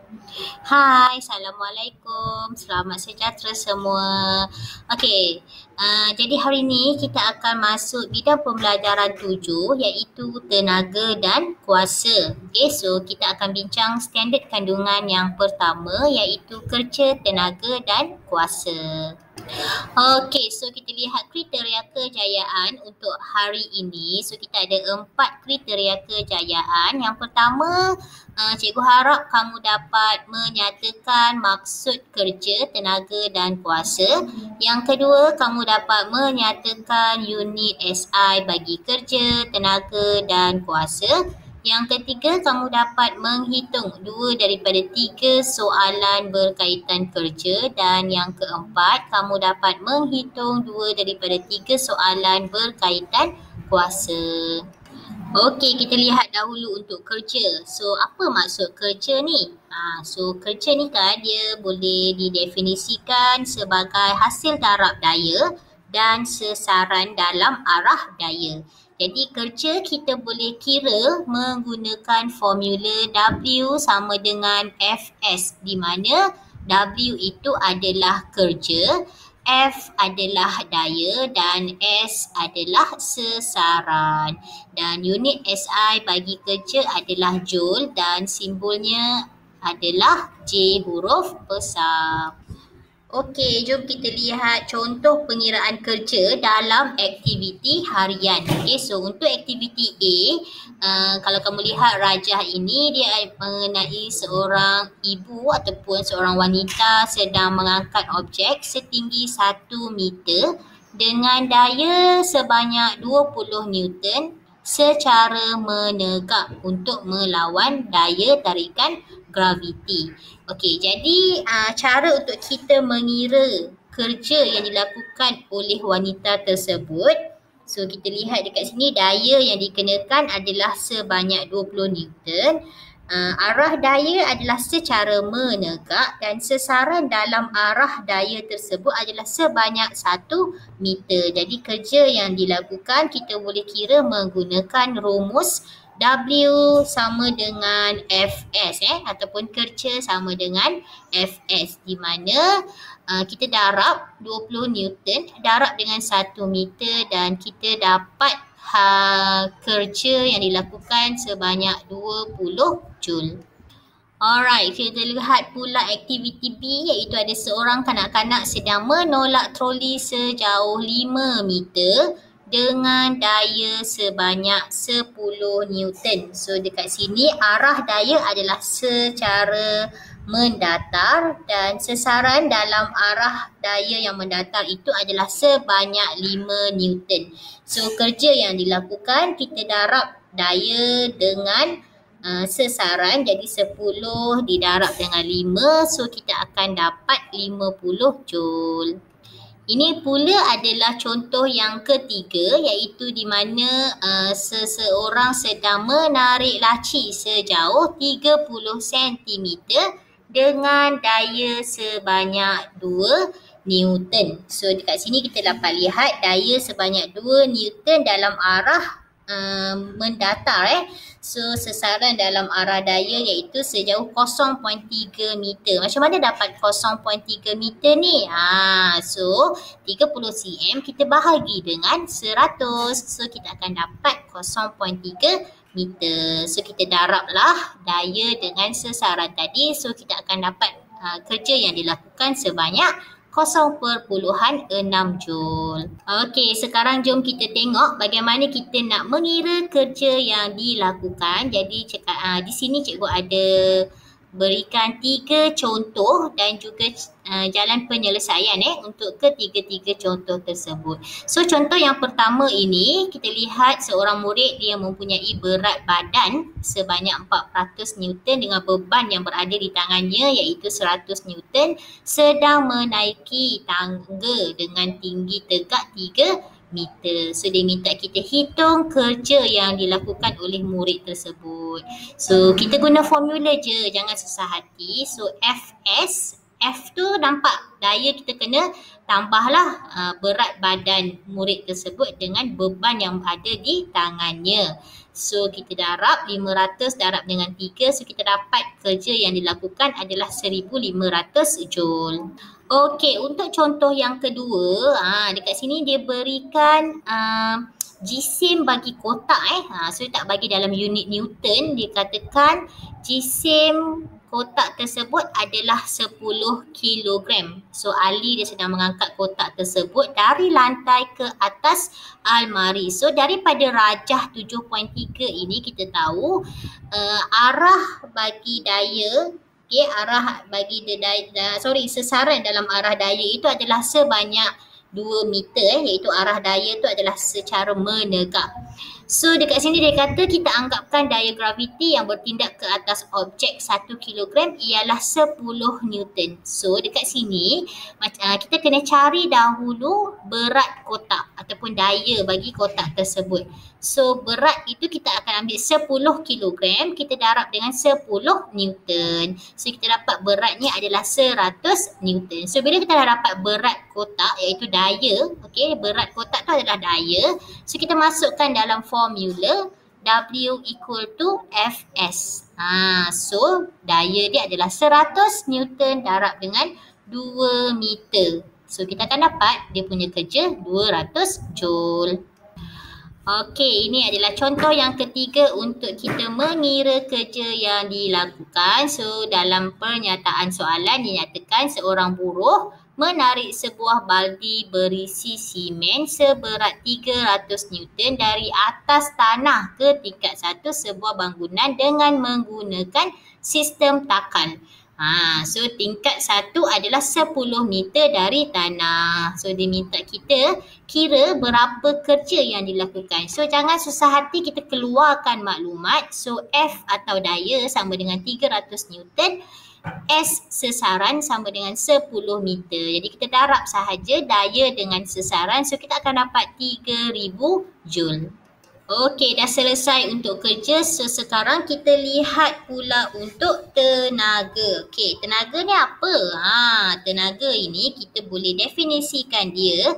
Hai, Assalamualaikum. Selamat sejahtera semua. Okey, jadi hari ini kita akan masuk bidang pembelajaran 7 iaitu tenaga dan kuasa. Okey, so kita akan bincang standard kandungan yang pertama iaitu kerja, tenaga dan kuasa. Okey, so kita lihat kriteria kejayaan untuk hari ini. So kita ada 4 kriteria kejayaan. Yang pertama, cikgu harap kamu dapat menyatakan maksud kerja, tenaga dan kuasa. Yang kedua, kamu dapat menyatakan unit SI bagi kerja, tenaga dan kuasa. Yang ketiga, kamu dapat menghitung 2 daripada 3 soalan berkaitan kerja dan yang keempat, kamu dapat menghitung 2 daripada 3 soalan berkaitan kuasa. Okey, kita lihat dahulu untuk kerja. So, apa maksud kerja ni? So kerja ni kan dia boleh didefinisikan sebagai hasil darab daya dan sesaran dalam arah daya. Jadi kerja kita boleh kira menggunakan formula W sama dengan Fs di mana W itu adalah kerja, F adalah daya dan S adalah sesaran. Dan unit SI bagi kerja adalah Joule dan simbolnya adalah J huruf besar. Okey, jom kita lihat contoh pengiraan kerja dalam aktiviti harian. Okey, so untuk aktiviti A, kalau kamu lihat rajah ini dia mengenai seorang ibu ataupun seorang wanita sedang mengangkat objek setinggi 1 meter dengan daya sebanyak 20 Newton secara menegak untuk melawan daya tarikan graviti. Okey, jadi cara untuk kita mengira kerja yang dilakukan oleh wanita tersebut. So kita lihat dekat sini daya yang dikenakan adalah sebanyak 20 Newton. Arah daya adalah secara menegak dan sesaran dalam arah daya tersebut adalah sebanyak 1 meter. Jadi kerja yang dilakukan kita boleh kira menggunakan rumus W sama dengan Fs ataupun kerja sama dengan Fs di mana kita darab 20 Newton darab dengan 1 meter dan kita dapat kerja yang dilakukan sebanyak 20 Joule. Alright, kita lihat pula aktiviti B iaitu ada seorang kanak-kanak sedang menolak troli sejauh 5 meter dengan daya sebanyak 10 Newton. So dekat sini arah daya adalah secara mendatar dan sesaran dalam arah daya yang mendatar itu adalah sebanyak 5 Newton. So kerja yang dilakukan kita darab daya dengan sesaran jadi 10 didarab dengan 5, so kita akan dapat 50 Joule. Ini pula adalah contoh yang ketiga iaitu di mana seseorang sedang menarik laci sejauh 30 cm dengan daya sebanyak 2 Newton. So dekat sini kita dapat lihat daya sebanyak 2 Newton dalam arah mendatar So sesaran dalam arah daya iaitu sejauh 0.3 meter. Macam mana dapat 0.3 meter ni? So 30 cm kita bahagi dengan 100. So kita akan dapat 0.3 meter. So kita darablah daya dengan sesaran tadi. So kita akan dapat kerja yang dilakukan sebanyak 0.6 Joule. Okey, sekarang jom kita tengok bagaimana kita nak mengira kerja yang dilakukan. Jadi di sini cikgu ada berikan 3 contoh dan juga jalan penyelesaian untuk ketiga-tiga contoh tersebut. So contoh yang pertama ini kita lihat seorang murid dia mempunyai berat badan sebanyak 400 Newton dengan beban yang berada di tangannya iaitu 100 Newton sedang menaiki tangga dengan tinggi tegak 3 meter. So dia minta kita hitung kerja yang dilakukan oleh murid tersebut. So kita guna formula je, jangan susah hati. So Fs, F tu nampak daya kita kena tambahlah berat badan murid tersebut dengan beban yang ada di tangannya. So kita darab 500 darab dengan 3. So kita dapat kerja yang dilakukan adalah 1500 Joule. Okey, untuk contoh yang kedua, dekat sini dia berikan jisim bagi kotak so dia tak bagi dalam unit Newton. Dia katakan jisim kotak tersebut adalah 10 kilogram. So Ali dia sedang mengangkat kotak tersebut dari lantai ke atas almari. So daripada rajah 7.3 ini kita tahu arah bagi daya, arah bagi sesaran dalam arah daya itu adalah sebanyak 2 meter iaitu arah daya itu adalah secara menegak. So dekat sini dia kata kita anggapkan daya graviti yang bertindak ke atas objek 1 kilogram ialah 10 Newton. So dekat sini kita kena cari dahulu berat kotak ataupun daya bagi kotak tersebut. So berat itu kita akan ambil 10 kilogram, kita darab dengan 10 Newton. So kita dapat beratnya adalah 100 Newton. So bila kita dah dapat berat kotak iaitu daya, berat kotak tu adalah daya. So kita masukkan dalam formula W equal to Fs. So daya dia adalah 100 Newton darab dengan 2 meter. So kita akan dapat dia punya kerja 200 Joule. Okey, ini adalah contoh yang ketiga untuk kita mengira kerja yang dilakukan. So dalam pernyataan soalan dinyatakan seorang buruh menarik sebuah baldi berisi simen seberat 300 Newton dari atas tanah ke tingkat 1 sebuah bangunan dengan menggunakan sistem takal. So tingkat 1 adalah 10 meter dari tanah. So dia minta kita kira berapa kerja yang dilakukan. So jangan susah hati, kita keluarkan maklumat. So F atau daya sama dengan 300 Newton. S sesaran sama dengan 10 meter. Jadi kita darab sahaja daya dengan sesaran. So kita akan dapat 3000 Joule. Okey, dah selesai untuk kerja. So sekarang kita lihat pula untuk tenaga. Okey, tenaga ni apa? Tenaga ini kita boleh definisikan dia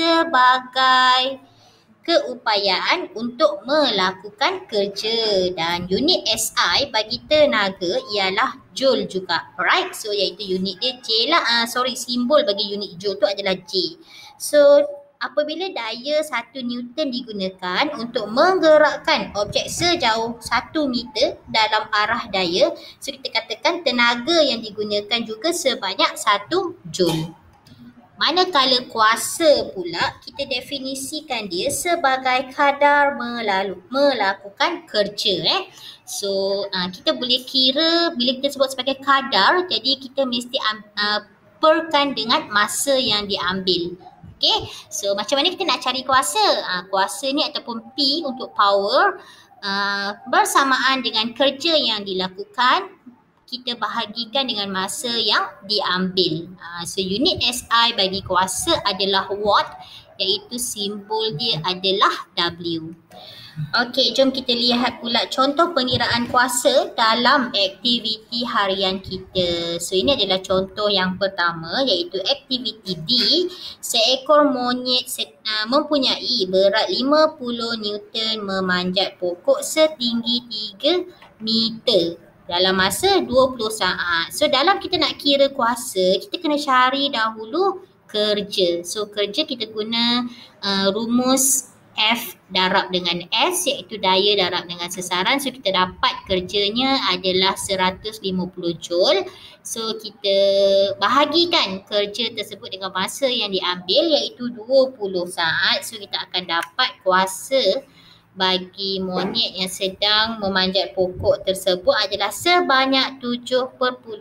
sebagai keupayaan untuk melakukan kerja, dan unit SI bagi tenaga ialah Joule juga. Alright, so iaitu unit dia J lah. Simbol bagi unit Joule tu adalah J. So apabila daya 1 Newton digunakan untuk menggerakkan objek sejauh 1 meter dalam arah daya, so kita katakan tenaga yang digunakan juga sebanyak 1 Joule. Manakala kuasa pula kita definisikan dia sebagai kadar melakukan kerja. So kita boleh kira bila kita sebut sebagai kadar, jadi kita mesti perkan dengan masa yang diambil. Okay, so macam mana kita nak cari kuasa? Kuasa ni ataupun P untuk power bersamaan dengan kerja yang dilakukan, kita bahagikan dengan masa yang diambil. So unit SI bagi kuasa adalah watt, iaitu simbol dia adalah W. Okey, jom kita lihat pula contoh pengiraan kuasa dalam aktiviti harian kita. So ini adalah contoh yang pertama, iaitu aktiviti D. Seekor monyet mempunyai berat 50 Newton memanjat pokok setinggi 3 meter dalam masa 20 saat. So dalam kita nak kira kuasa, kita kena cari dahulu kerja. So kerja kita guna rumus F darab dengan S, iaitu daya darab dengan sesaran. So kita dapat kerjanya adalah 150 Joule. So kita bahagikan kerja tersebut dengan masa yang diambil, iaitu 20 saat. So kita akan dapat kuasa bagi monyet yang sedang memanjat pokok tersebut adalah sebanyak 7.5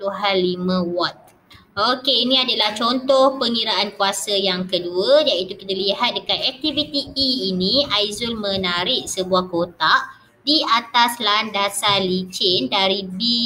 watt. Okey, ini adalah contoh pengiraan kuasa yang kedua, iaitu kita lihat dekat aktiviti E ini, Aizul menarik sebuah kotak di atas landasan licin dari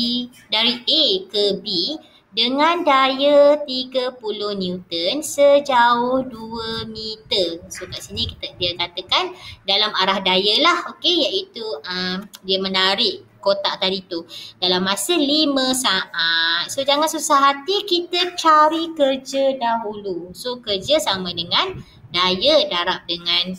A ke B dengan daya 30 Newton sejauh 2 meter. So kat sini dia katakan dalam arah daya lah, iaitu dia menarik kotak tadi tu dalam masa 5 saat. So jangan susah hati, kita cari kerja dahulu. So kerja sama dengan daya darab dengan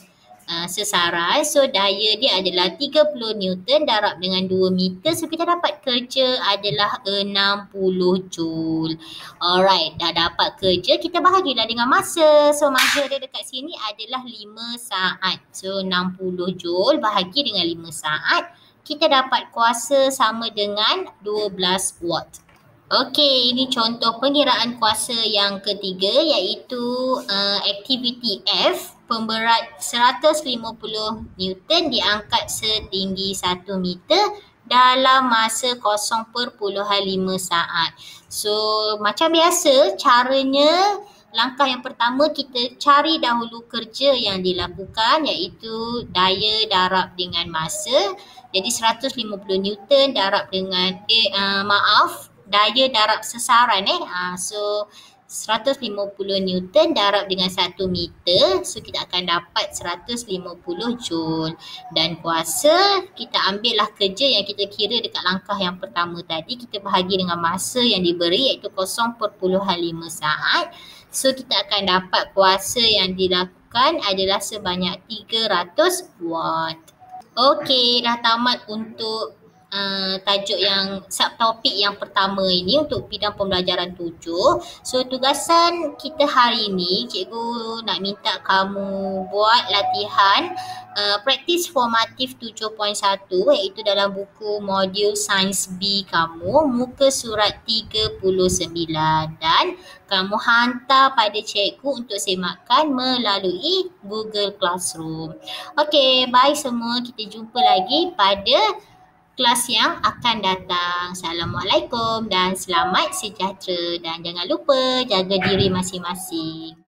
sesaran. So daya dia adalah 30 Newton darab dengan 2 meter. So kita dapat kerja adalah 60 Joule. Alright, dah dapat kerja, kita bahagilah dengan masa. So masa dia dekat sini adalah 5 saat. So 60 Joule bahagi dengan 5 saat, kita dapat kuasa sama dengan 12 watt. Okey, ini contoh pengiraan kuasa yang ketiga iaitu aktiviti F, pemberat 150 Newton diangkat setinggi 1 meter dalam masa 0.5 saat. So, macam biasa caranya, langkah yang pertama kita cari dahulu kerja yang dilakukan iaitu daya darab dengan masa. Jadi 150 Newton darab dengan daya darab sesaran so 150 Newton darab dengan 1 meter, so kita akan dapat 150 Joule. Dan kuasa, kita ambillah kerja yang kita kira dekat langkah yang pertama tadi, kita bahagi dengan masa yang diberi iaitu 0.5 saat. So kita akan dapat kuasa yang dilakukan adalah sebanyak 300 watt. Okey, dah tamat untuk tajuk yang subtopik yang pertama ini untuk bidang pembelajaran 7. So tugasan kita hari ini, cikgu nak minta kamu buat latihan praktis formatif 7.1 iaitu dalam buku modul Sains B kamu, muka surat 39, dan kamu hantar pada cikgu untuk semakan melalui Google Classroom. Okey, bye semua. Kita jumpa lagi pada kelas yang akan datang. Assalamualaikum dan selamat sejahtera. Dan jangan lupa jaga diri masing-masing.